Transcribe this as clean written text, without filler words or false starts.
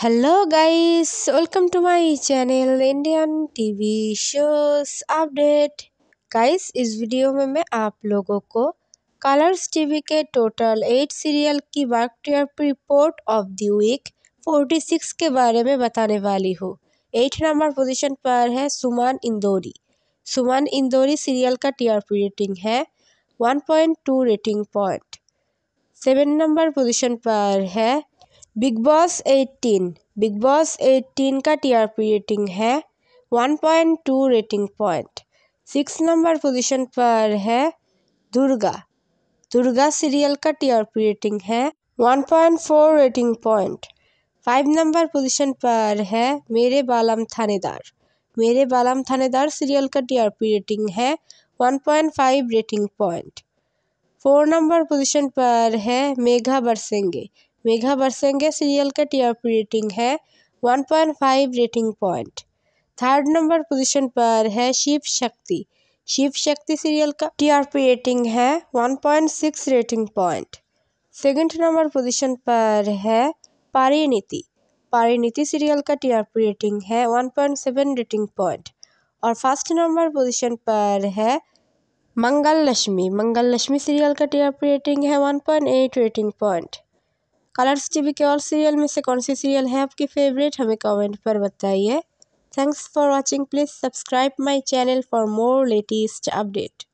Hello guys, welcome to my channel Indian TV shows update. Guys, इस video में मैं आप लोगों को कलर्स टीवी के टोटल 8 सीरियल की work report of the week 46 के बारे में बताने वाली हूँ। 8 नंबर पोजीशन पर है सुमन इंदौरी। सुमन इंदौरी सीरियल का टीआरपी रेटिंग है 1.2 रेटिंग पॉइंट। 7 नंबर पोजीशन पर है बिग बॉस 18। बिग बॉस 18 का टीआरपी रेटिंग है 1.2 रेटिंग पॉइंट। 6 नंबर पोजीशन पर है दुर्गा। दुर्गा सीरियल का टीआरपी रेटिंग है 1.4 रेटिंग पॉइंट। 5 नंबर पोजीशन पर है मेरे बालम थानेदार। मेरे बालम थानेदार सीरियल का टीआरपी रेटिंग है 1.5 रेटिंग पॉइंट। 4 नंबर पोजीशन पर है मेघा बरसेंगे। मेघा बरसेंगे सीरियल का टीआरपी रेटिंग है 1.5 rating point. 3rd number position पर है शिव शक्ति। शिव शक्ति सीरियल का टीआरपी रेटिंग है 1.6 rating point. 2nd number position पर है परिणीति। परिणीति सीरियल का टीआरपी रेटिंग है 1.7 रेटिंग पॉइंट। और 1st नंबर पोजीशन पर है मंगल लक्ष्मी। मंगल लक्ष्मी सीरियल का टीआरपी रेटिंग है 1.8 रेटिंग पॉइंट। कलर्स टीवी के और सीरियल में से कौन सी सीरियल है आपकी फेवरेट, हमें कमेंट पर बताइए। Thanks for watching. Please subscribe my channel for more latest update.